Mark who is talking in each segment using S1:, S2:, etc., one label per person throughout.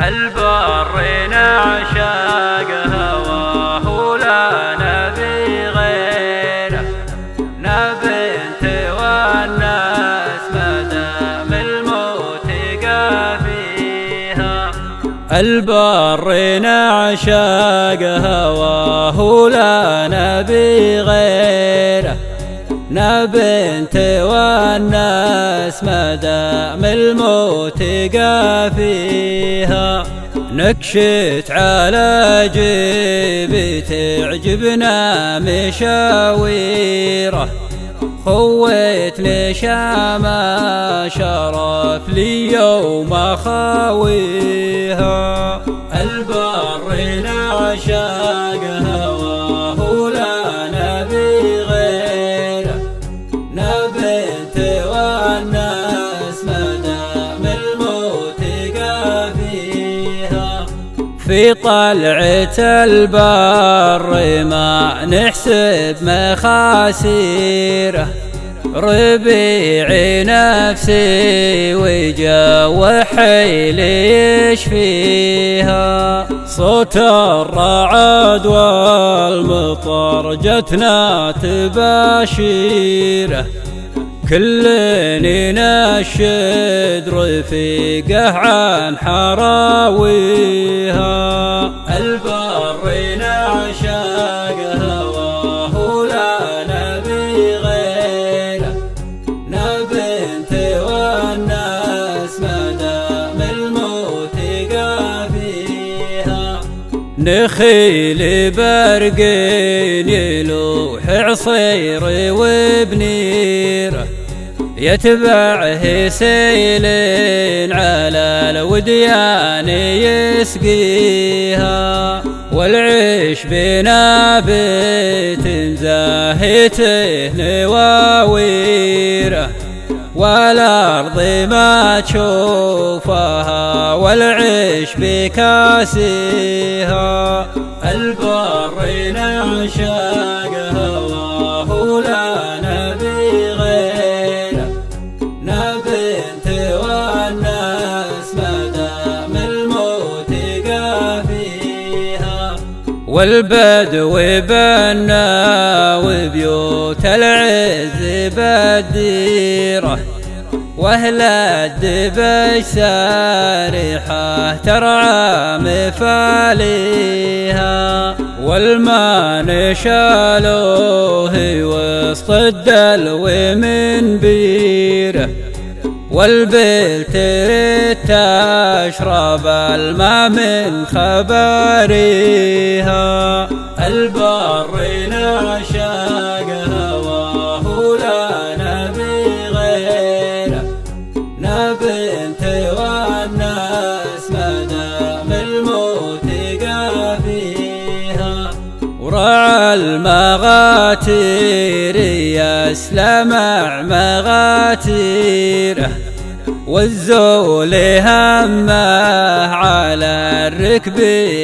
S1: البر نعشاق هواه ولا نبي غيره، نبي نتونس مدام الموت قافيها. البر نعشاق هواه ولا نبي غيره، نبي نتونس مدام الموت قافيها. نكشت على جيبي تعجبنا مشاويره، خويت لشام شرف لي يوم خاويها. البر نعشاق هواه ولا نبي غيره، نبي نتونس مدام الموت قافيها. في طلعة البر ما نحسب مخاسيره، ربيعي نفسي وجا حيلي يشفيها. صوت الرعد والمطر جتنا تباشيره، كل ينشد رفيقه عن حراويها. البر نعشاق هواه ولا نبي غيره، نبي نتونس مدام الموت قافيها. نخيل برقين يلوح عصير وبنيره، يتبعه سيل على الوديان يسقيها. والعيش بنابت زاهته نواويره، والأرض ما تشوفها والعيش بكاسيها. البر نعشاق هواه ولا نبي غيره، نبي نتونس مدام الموت قافيها. والبدو بنا وبيوت العز بالديره، واهل الدبش سارحه ترعى مفاليها. والما نشالوه وسط الدلو من بيره، والبل تريد تشرب الماء من خباريها. البر نعشاق هواه ولا نبي غيره، نبي نتونس مدام الموت قافيها. ورعى المغاتير يسلمع مغاتيره، والزول همه على الركب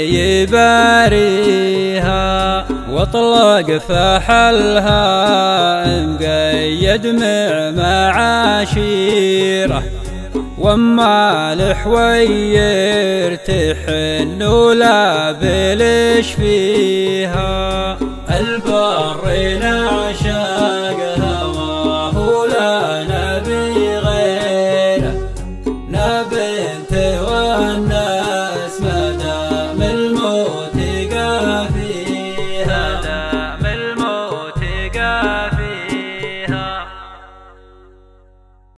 S1: يباريها. واطلق فحلها مقيد مع معاشيره، وما الحوير تحن ولا بلش فيها. البر نعشاق